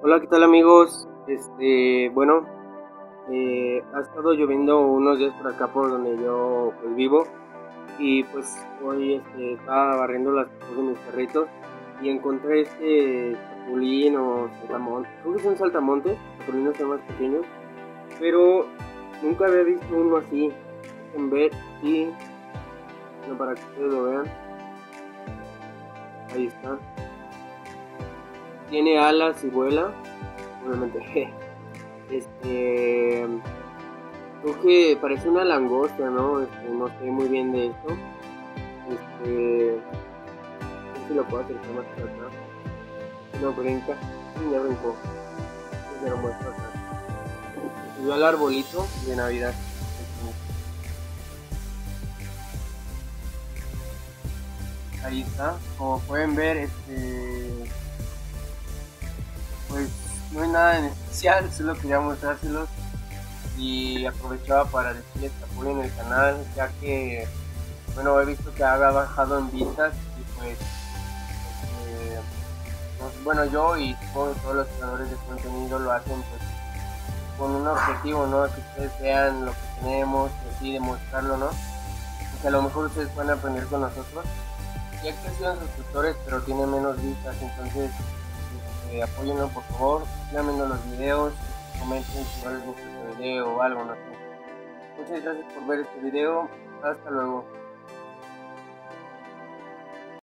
Hola, ¿qué tal amigos? Bueno, ha estado lloviendo unos días por acá por donde yo pues vivo y pues hoy estaba barriendo las cosas de mis perritos y encontré este chapulín o saltamontes, creo que son saltamontes, chapulinos son más pequeños, pero nunca había visto uno así, en ver y bueno, para que ustedes lo vean, ahí está, tiene alas y vuela, obviamente. Este, Creo que parece una langosta, ¿no? No sé muy bien de esto. No sé si lo puedo acercar más para acá. No brinca. Sí, ya brincó. Se lo muestro acá. Subió al arbolito de Navidad. Ahí está. Como pueden ver, pues no hay nada en especial, solo quería mostrárselos y aprovechaba para decirles que apoyen el canal, ya que, bueno, he visto que ha bajado en vistas y pues bueno, yo y supongo que todos los creadores de contenido lo hacen pues con un objetivo, ¿no? Que ustedes vean lo que tenemos y así demostrarlo, ¿no? Porque a lo mejor ustedes pueden aprender con nosotros. Ya que son suscriptores, pero tienen menos vistas, entonces apóyenlo por favor, sigan viendo los videos, comenten si no les gusta este video o algo, no sé. Muchas gracias por ver este video, hasta luego.